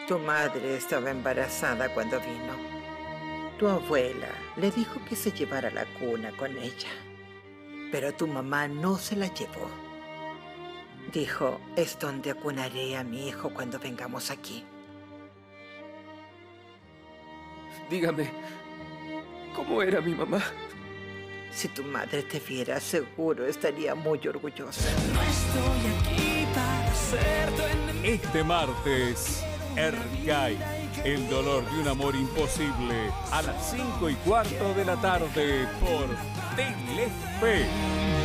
Tu madre estaba embarazada cuando vino. Tu abuela le dijo que se llevara a la cuna con ella, pero tu mamá no se la llevó. Dijo, es donde acunaré a mi hijo cuando vengamos aquí. Dígame, ¿cómo era mi mamá? Si tu madre te viera, seguro estaría muy orgullosa. No estoy aquí para ser tu enemigo. Este martes, Ercai, el dolor de un amor imposible, a las 5:15 de la tarde por Telefe.